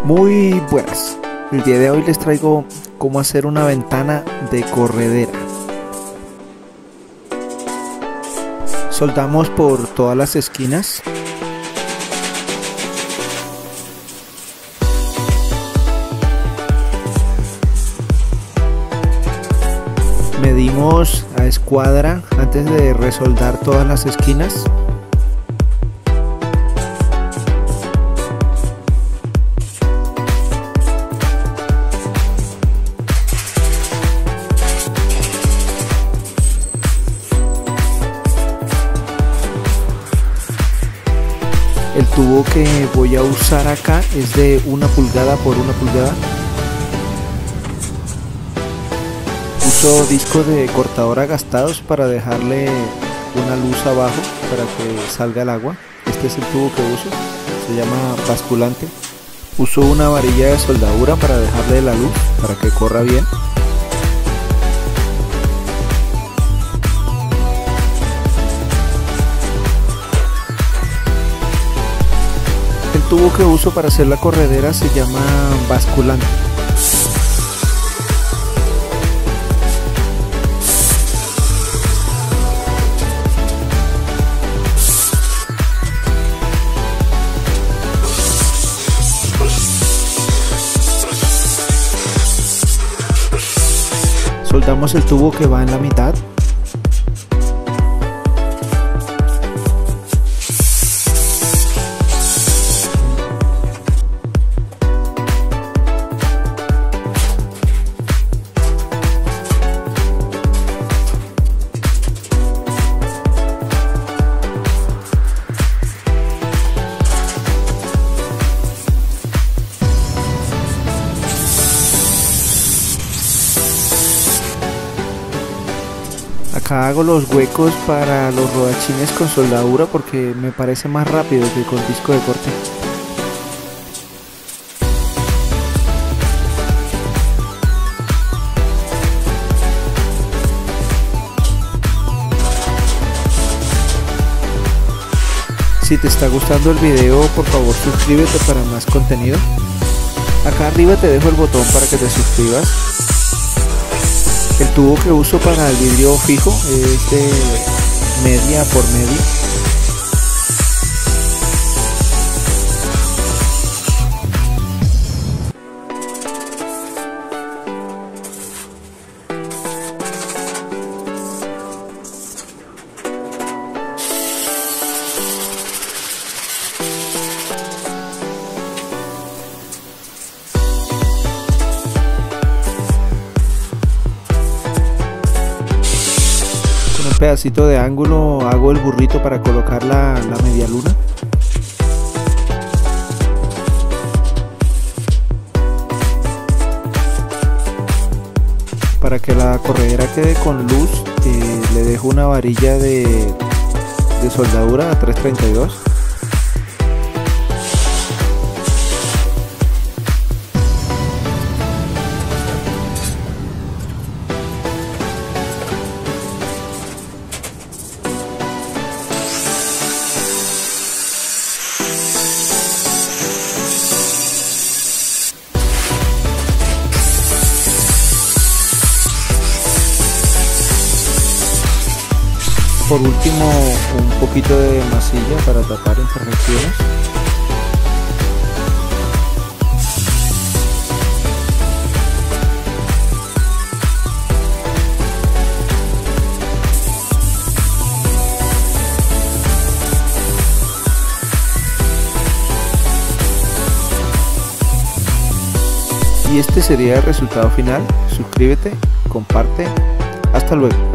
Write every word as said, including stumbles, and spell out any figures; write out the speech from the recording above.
Muy buenas, el día de hoy les traigo cómo hacer una ventana de corredera. Soldamos por todas las esquinas. Medimos a escuadra antes de resoldar todas las esquinas. El tubo que voy a usar acá es de una pulgada por una pulgada. Uso discos de cortadora gastados para dejarle una luz abajo para que salga el agua. Este es el tubo que uso, se llama basculante. Uso una varilla de soldadura para dejarle la luz para que corra bien. El tubo que uso para hacer la corredera se llama basculante. Soldamos el tubo que va en la mitad. Acá hago los huecos para los rodachines con soldadura porque me parece más rápido que con disco de corte. Si te está gustando el video, por favor suscríbete para más contenido. Acá arriba te dejo el botón para que te suscribas. El tubo que uso para el vidrio fijo es de media por media. Un pedacito de ángulo hago el burrito para colocar la, la media luna. Para que la corredera quede con luz, eh, le dejo una varilla de, de soldadura a tres treinta y dos. Por último, un poquito de masilla para tapar imperfecciones. Y este sería el resultado final. Suscríbete, comparte. Hasta luego.